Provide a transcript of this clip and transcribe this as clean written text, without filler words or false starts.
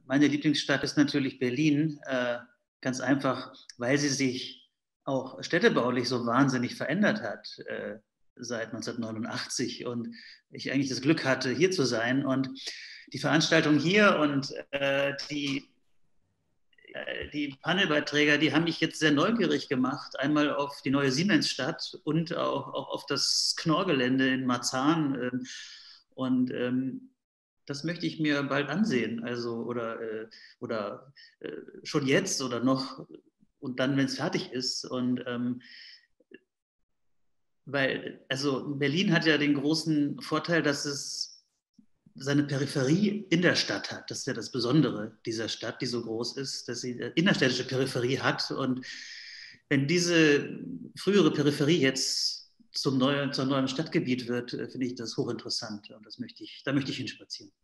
Meine Lieblingsstadt ist natürlich Berlin, ganz einfach, weil sie sich auch städtebaulich so wahnsinnig verändert hat seit 1989 und ich eigentlich das Glück hatte, hier zu sein. Und die Veranstaltung hier und die Panelbeiträge, die haben mich jetzt sehr neugierig gemacht. Einmal auf die neue Siemensstadt und auch auf das Knorr-Gelände in Marzahn. Und das möchte ich mir bald ansehen. Also, oder schon jetzt oder noch und dann, wenn es fertig ist. Und weil, also Berlin hat ja den großen Vorteil, dass es seine Peripherie in der Stadt hat. Das ist ja das Besondere dieser Stadt, die so groß ist, dass sie eine innerstädtische Peripherie hat. Und wenn diese frühere Peripherie zum neuen Stadtgebiet wird, finde ich das hochinteressant. Und da möchte ich hinspazieren.